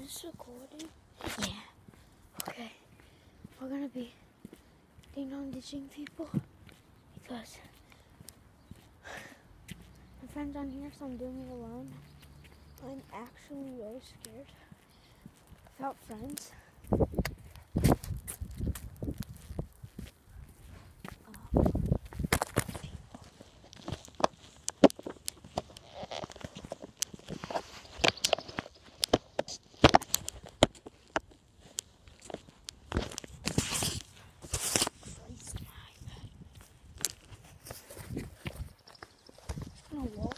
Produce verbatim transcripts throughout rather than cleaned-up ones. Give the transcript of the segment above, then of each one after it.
this recording? Yeah. Okay. We're gonna be ding dong ditching people because my friend's on here, so I'm doing it alone. I'm actually really scared without friends. I'm gonna walk.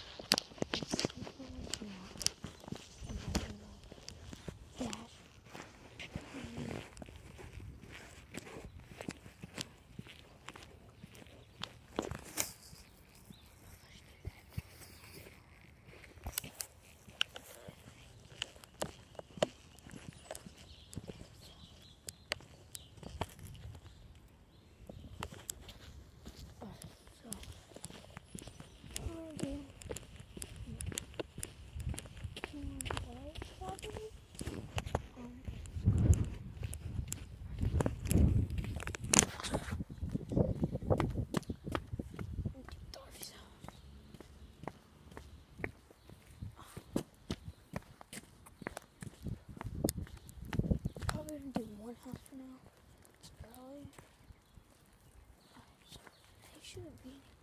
Probably gonna do one house for now. It's early. So they shouldn't be.